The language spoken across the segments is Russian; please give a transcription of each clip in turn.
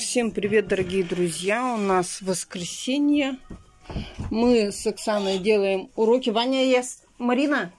Всем привет, дорогие друзья! У нас воскресенье. Мы с Оксаной делаем уроки. Ваня ест. Марина?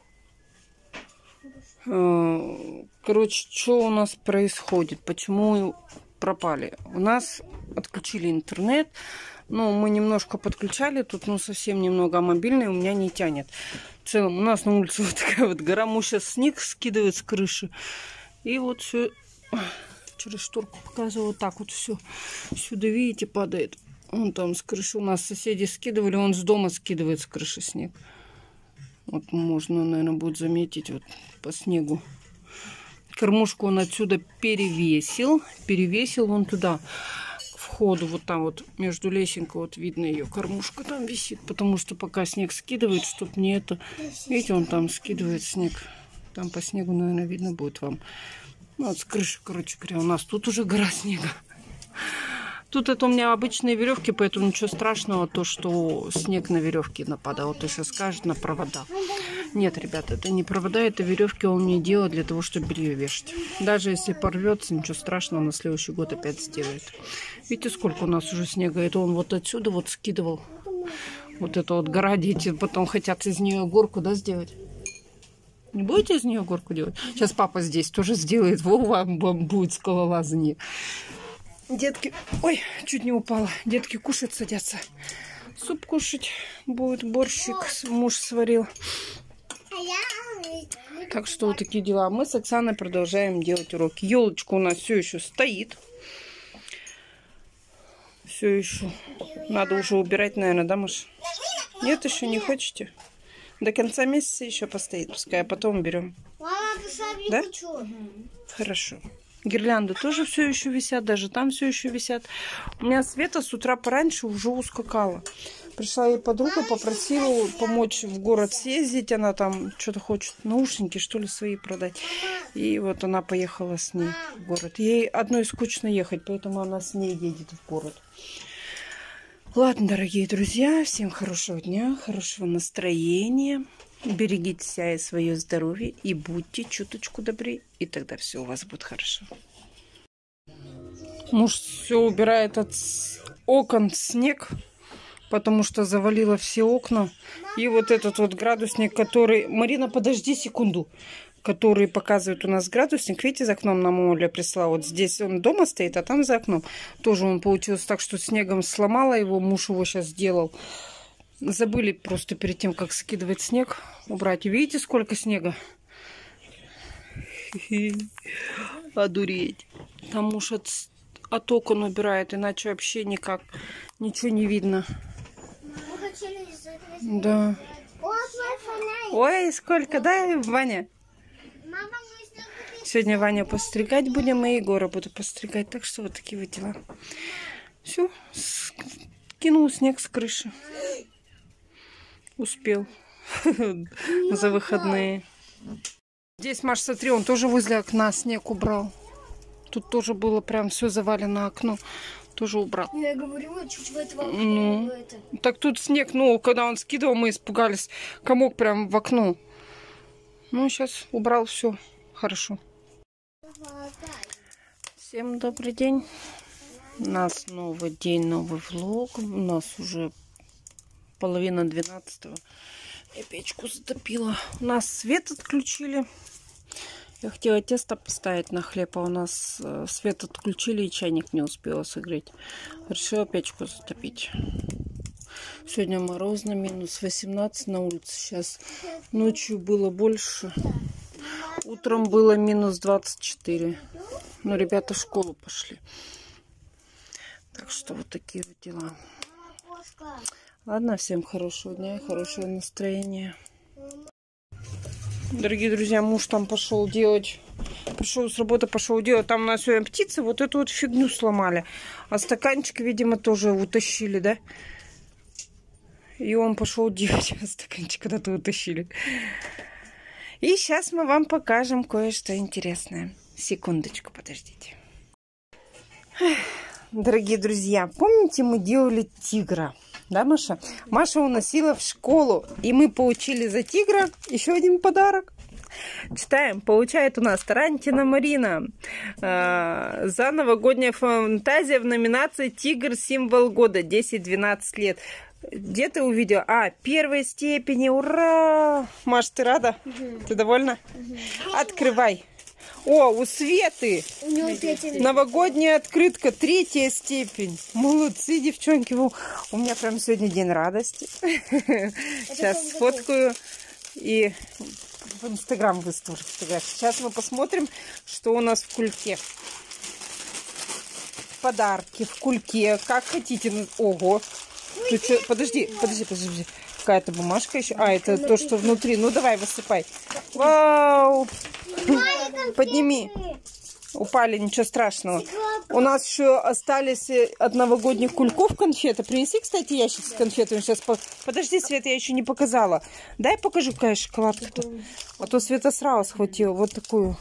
Короче, что у нас происходит? Почему пропали? У нас отключили интернет. Ну, мы немножко подключали. Тут, совсем немного. А мобильный у меня не тянет. В целом, у нас на улице вот такая вот гора. Мы сейчас снег скидывает с крыши. И вот все... Через шторку показываю, вот так вот все. Сюда, видите, падает. Он там с крыши. У нас соседи скидывали, он с дома скидывает с крыши снег. Вот можно, наверное, будет заметить вот по снегу. Кормушку он отсюда перевесил. Перевесил вон туда, к входу. Вот там вот между лесенкой вот видно ее. Кормушка там висит. Потому что пока снег скидывает, чтобы не это... Видите, он там скидывает снег. Там по снегу, наверное, видно будет вам. Ну, вот с крыши, короче говоря, у нас тут уже гора снега. Тут это у меня обычные веревки, поэтому ничего страшного, то, что снег на веревке нападал. Вот сейчас скажет на провода. Нет, ребята, это не провода, это веревки он мне делает для того, чтобы белье вешать. Даже если порвется, ничего страшного, на следующий год опять сделает. Видите, сколько у нас уже снега? Это он вот отсюда вот скидывал. Вот это вот гора, дети потом хотят из нее горку, да, сделать? Не будете из нее горку делать? Сейчас папа здесь тоже сделает. Вам будет скалолазание. Детки... Ой, чуть не упала. Детки кушать садятся. Суп кушать будет. Борщик муж сварил. Так что вот такие дела. Мы с Оксаной продолжаем делать уроки. Елочка у нас все еще стоит. Все еще. Надо уже убирать, наверное, да, Маш? Нет, еще не хотите? До конца месяца еще постоит, пускай, а потом берем. Да? Хорошо. Гирлянды тоже все еще висят, даже там все еще висят. У меня Света с утра пораньше уже ускакала. Пришла ей подруга, попросила помочь в город съездить. Она там что-то хочет, наушники, что ли, свои продать. И вот она поехала с ней в город. Ей одной скучно ехать, поэтому она с ней едет в город. Ладно, дорогие друзья, всем хорошего дня, хорошего настроения. Берегите себя и свое здоровье и будьте чуточку добрее, и тогда все у вас будет хорошо. Муж все убирает от окон снег, потому что завалило все окна. И вот этот вот градусник, который... Марина, подожди секунду. Который показывает у нас градусник. Видите, за окном нам Оля прислала. Вот здесь он дома стоит, а там за окном. Тоже он получился так, что снегом сломала его. Муж его сейчас сделал. Забыли просто перед тем, как скидывать снег, убрать. Видите, сколько снега? Одуреть. Там муж от окон убирает, иначе вообще никак. Ничего не видно. Да. Ой, сколько, да, Ваня? Сегодня Ваню постригать будем, и Егора буду постригать. Так что вот такие вот дела. Все, кинул снег с крыши. Успел за выходные. Здесь, Маш, смотри, он тоже возле окна снег убрал. Тут тоже было прям все завалено окно. Тоже убрал. Я говорю, чуть в это Так тут снег, когда он скидывал, мы испугались. Комок прям в окно. Ну, сейчас убрал все. Хорошо. Всем добрый день. У нас новый день, новый влог. У нас уже 11:30. Я печку затопила. У нас свет отключили. Я хотела тесто поставить на хлеб, а у нас свет отключили и чайник не успела согреть. Решила печку затопить. Сегодня морозно, минус 18 на улице. Сейчас ночью было больше. Утром было минус 24. Но ребята в школу пошли. Так что вот такие вот дела. Ладно, всем хорошего дня и хорошего настроения. Дорогие друзья, муж там пошел делать. Пришел с работы, пошел делать. Там у нас сегодня птицы вот эту вот фигню сломали. А стаканчик, видимо, тоже утащили, да? И он пошел делать. А стаканчик куда-то утащили. И сейчас мы вам покажем кое-что интересное. Секундочку, подождите. Дорогие друзья, помните, мы делали тигра? Да, Маша? Маша уносила в школу. И мы получили за тигра еще один подарок. Читаем. Получает у нас Тарантина Марина. За новогодняя фантазия в номинации «Тигр. Символ года». 10-12 лет. Где ты увидела? Первой степени. Ура! Маш, ты рада? Ты довольна? Открывай. У Светы новогодняя открытка, 3-я степень. Молодцы, девчонки. У меня прям сегодня день радости. Сейчас сфоткаю и в Инстаграм выставлю фотографию. Сейчас мы посмотрим, что у нас в кульке. Подарки в кульке. Как хотите. Ого. Тут что? Подожди. Какая-то бумажка еще. Это то, что внутри. Ну, давай, высыпай. Вау! Подними. Упали, ничего страшного. У нас еще остались от новогодних кульков конфеты. Принеси, кстати, ящик с конфетами. Сейчас подожди, Света, я еще не показала. Дай покажу, какая шоколадка-то. А то Света сразу схватила. Вот такую.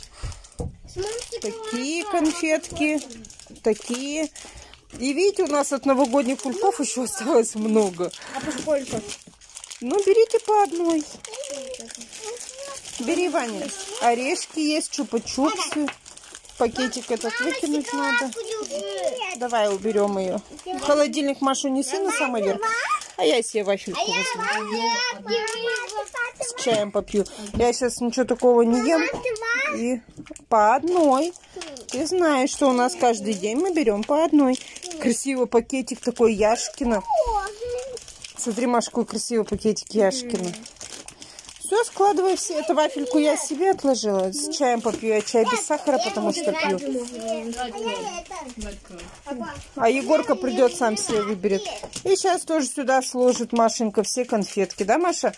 Такие конфетки. Такие. И видите, у нас от новогодних кульков еще осталось много. А по сколько? Ну, берите по одной. Бери, Ваня. Орешки есть, чупа-чупсы. Пакетик этот выкинуть надо. Давай уберем ее. В холодильник Машу неси на самый верх. А я себе вафельку возьму. С чаем попью. Я сейчас ничего такого не ем. И по одной. Ты знаешь, что у нас каждый день мы берем по одной. Красивый пакетик такой Яшкино. Смотри, Маша, какой красивый пакетик Яшкино. Все, складывай все. Эту вафельку я себе отложила. С чаем попью. Я чай без сахара, потому что пью. А Егорка придет, сам себе выберет. И сейчас тоже сюда сложит Машенька все конфетки. Да, Маша?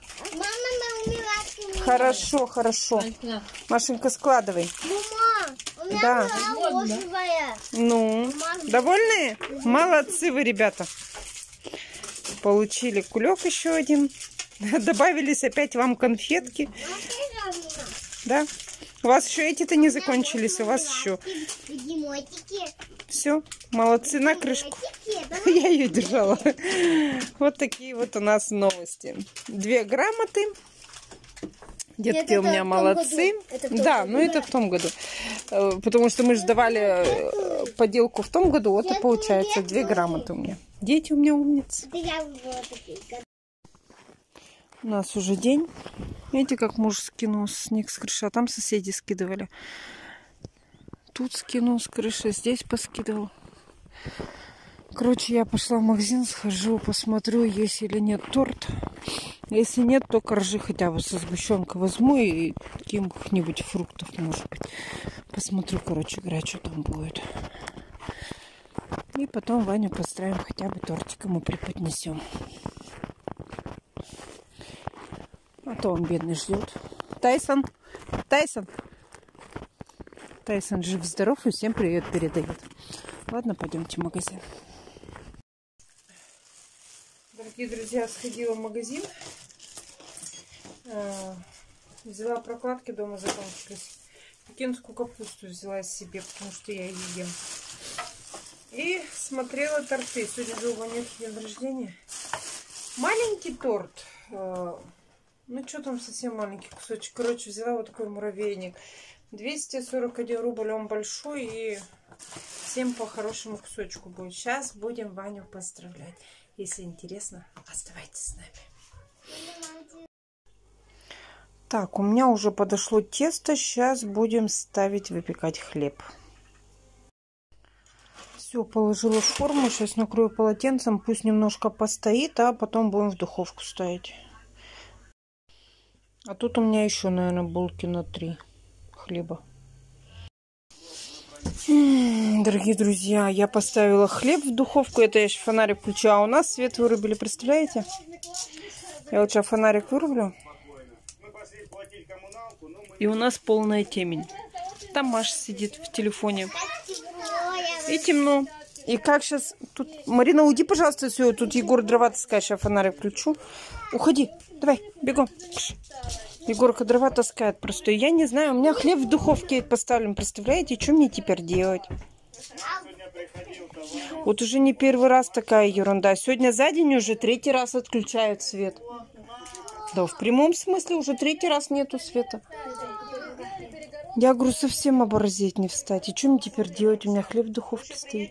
Хорошо, хорошо. Машенька, складывай. Да. Ну, довольны? Молодцы вы, ребята. Получили кулек еще один. Добавились опять вам конфетки. Да? У вас еще эти-то не закончились, у вас еще. Все, молодцы, на крышку. Я ее держала. Вот такие вот у нас новости. 2 грамоты. Детки у меня молодцы. Да, ну это в том году. Потому что мы же давали поделку в том году. Вот и получается 2 грамоты у меня. Дети у меня умницы. У нас уже день. Видите, как муж скинул снег с крыши. А там соседи скидывали. Тут скинул с крыши, здесь поскидывал. Короче, я пошла в магазин, схожу, посмотрю, есть или нет торт. Если нет, то коржи хотя бы со сгущенкой возьму и каких-нибудь фруктов, может быть. Посмотрю, короче говоря, что там будет. И потом Ваню поздравим, хотя бы тортиком и преподнесем. А то он бедный ждет. Тайсон! Тайсон! Тайсон жив-здоров и всем привет передает. Ладно, пойдемте в магазин. Дорогие друзья, сходила в магазин. Взяла прокладки, дома закончились. Пекинскую капусту взяла себе, потому что я ее ем. И смотрела торты. Сегодня же у Ванюхи день рождения. Маленький торт. Ну, что там совсем маленький кусочек. Короче, взяла вот такой муравейник. 241 рубль, он большой. И всем по хорошему кусочку будет. Сейчас будем Ваню поздравлять. Если интересно, оставайтесь с нами. Так, у меня уже подошло тесто. Сейчас будем ставить выпекать хлеб. Все, положила в форму. Сейчас накрою полотенцем. Пусть немножко постоит, а потом будем в духовку ставить. А тут у меня еще, наверное, булки на 3 хлеба. Дорогие друзья, я поставила хлеб в духовку. Это я еще фонарик включила. А у нас свет вырубили, представляете? Я вот сейчас фонарик вырублю. И у нас полная темень. Там Маша сидит в телефоне. И темно. И как сейчас... Тут... Марина, уйди, пожалуйста, все. Тут Егор дрова таскает. Сейчас фонарик включу. Уходи. Давай, бегом. Егорка дрова таскает просто. Я не знаю, у меня хлеб в духовке поставлен. Представляете, что мне теперь делать? Вот уже не первый раз такая ерунда. Сегодня за день уже 3-й раз отключают свет. Да, в прямом смысле уже 3-й раз нету света. Я говорю, совсем оборзеть не встать. И что мне теперь делать? У меня хлеб в духовке стоит.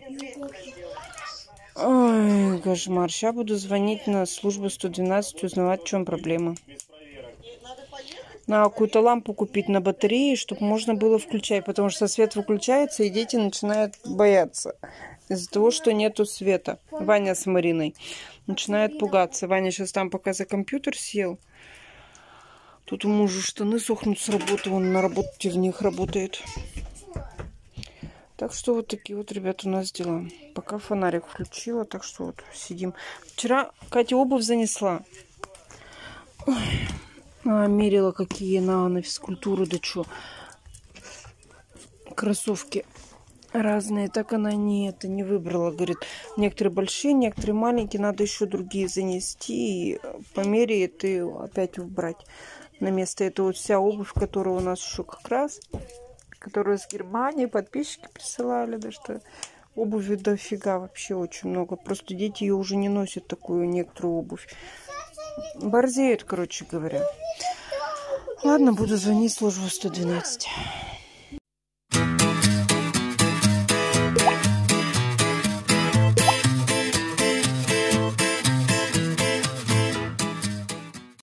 Ой, кошмар. Сейчас буду звонить на службу 112, узнавать, в чем проблема. Надо какую-то лампу купить на батарее, чтобы можно было включать. Потому что свет выключается, и дети начинают бояться. Из-за того, что нету света. Ваня с Мариной начинает пугаться. Ваня сейчас там пока за компьютер сел. Тут у мужа штаны сохнут с работы. Он на работе в них работает. Так что вот такие вот, ребят, у нас дела. Пока фонарик включила, так что вот сидим. Вчера Катя обувь занесла. Ой. Мерила какие на физкультуру, да что. Кроссовки разные. Так она не выбрала. Говорит, некоторые большие, некоторые маленькие. Надо еще другие занести. И померяет и опять убрать. На место это вот вся обувь, которая у нас еще как раз, которую с Германии подписчики присылали, да что обуви дофига, вообще очень много. Просто дети ее уже не носят, такую некоторую обувь. Борзеют, короче говоря. Ладно, буду звонить в службу 112.